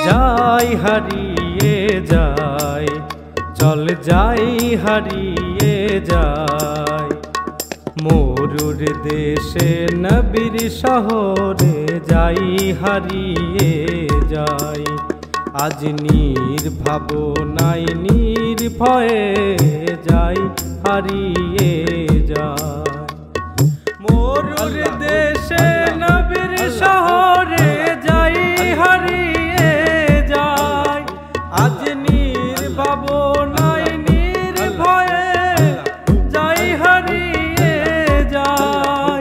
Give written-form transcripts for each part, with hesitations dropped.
যাই হারিয়ে যাই, চল যাই হারিয়ে যাই। মরুর দেশে নবীর শহরে যাই হারিয়ে যাই। আজ নির্ভাবনায় নির্ভয়ে যাই হারিয়ে যাই। মরুর দেশে নবীর শহরে যাই হারিয়ে যাই। আজ নির্ভাবনায় নির্ভয়ে যাই হারিয়ে যাই।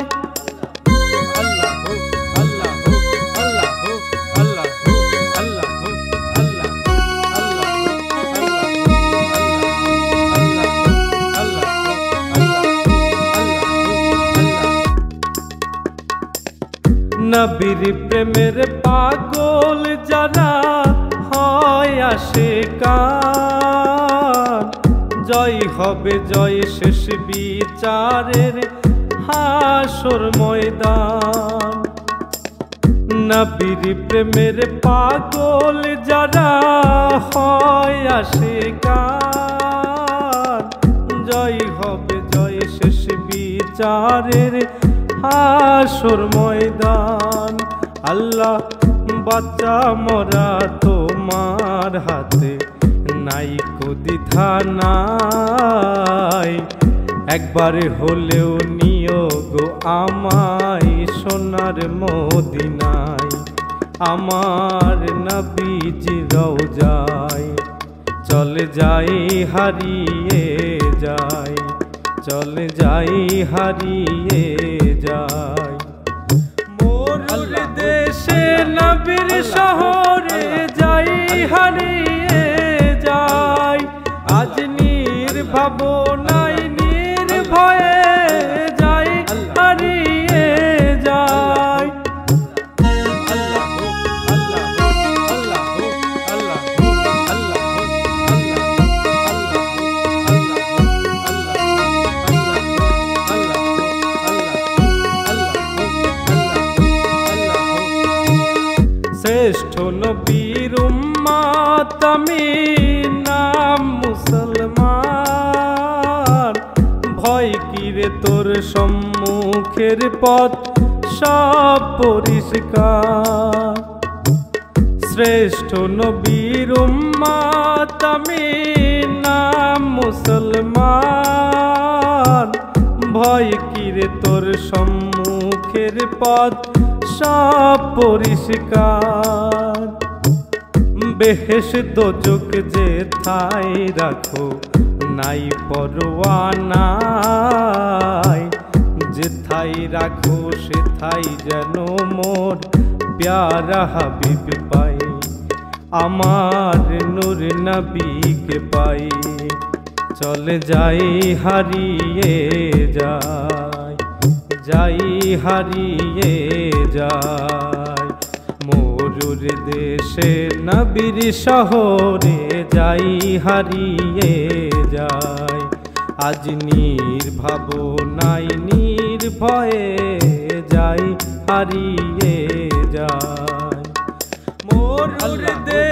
নবীর প্রেমের পাগল যারা হয় আশিকান, জয় হবে জয় শেষ বিচারের হাসর ময়দান। নবীর প্রেমের পাগল যারা হয় আশিকান, জয় হবে জয় শেষ বিচারের হাসর ময়দান। আল্লাহ বাচ্চা মরা তোমার হাতে, নাই দ্বিধা নাই। একবার হলেও নিয়োগ আমায় সোনার মদিনায়, আমার নবীজি রওজায় চল যাই হারিয়ে যাই, চল যাই হারিয়ে যাই। মরুর দেশে নবীর শহরে যাই হারিয়ে যাই। আজ নির্ভাবনায় নির্ভয়ে যাই হারিয়ে যাই। শ্রেষ্ঠ নবীর উম্মত আমি নাম মুসলমান, ভয় কিরে তোর সম্মুখের পথ সব পরিষ্কার। শ্রেষ্ঠ নবীর উম্মত আমি নাম মুসলমান, ভয় কিরে তোর সম্মুখের পথ সব পরিষ্কার। বেহেশত দোজখ যে থাই রাখো নাই পরোয়া নাই, যে থাই রাখো সে থাই যেন মোর প্যারা হাবিব পাই, আমার নূর নবীকে পাই। চল যাই হারিয়ে যাই, যাই হারিয়ে যাই। মরুর দেশে নবীর শহরে যাই হারিয়ে যাই। আজ নির্ভাবনায় নির্ভয়ে যাই হারিয়ে যাই। মরুর